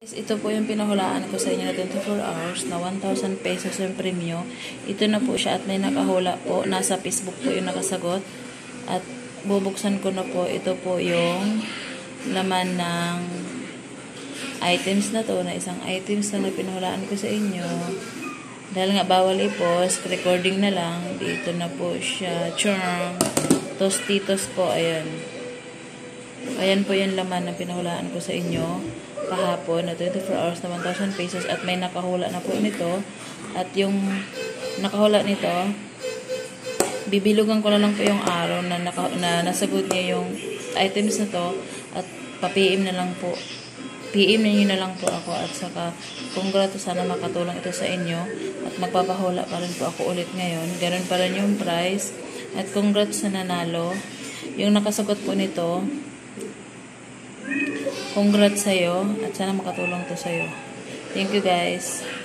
Ito po yung pinahulaan ko sa inyo na 24 hours na 1,000 pesos yung premyo. Ito na po siya at may nakahula po. Nasa Facebook po yung nakasagot. At bubuksan ko na po. Ito po yung laman ng items na to. Na isang items na pinahulaan ko sa inyo. Dahil nga bawal i-post, recording na lang. Dito na po siya. Churn. Tostitos po. Ayan. Ayan po yung laman na pinahulaan ko sa inyo kahapon na 24 hours na 1,000 pesos at may nakahula na po nito. At yung nakahula nito, bibilugan ko na lang po yung araw na nasagot niya yung items na to at pa-PM na lang po. PM niyo na lang po ako at saka congrats, sana makatulong ito sa inyo at magpapahula pa rin po ako ulit ngayon. Ganun pa rin yung price at congrats na nanalo. Yung nakasagot po nito, congrats sa'yo at sana makatulong to sa'yo. Thank you guys.